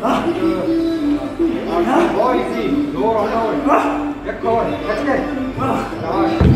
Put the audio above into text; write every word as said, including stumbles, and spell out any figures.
Thôi gì, đua rồi thôi. Nhất thôi, nhất đi. Rồi.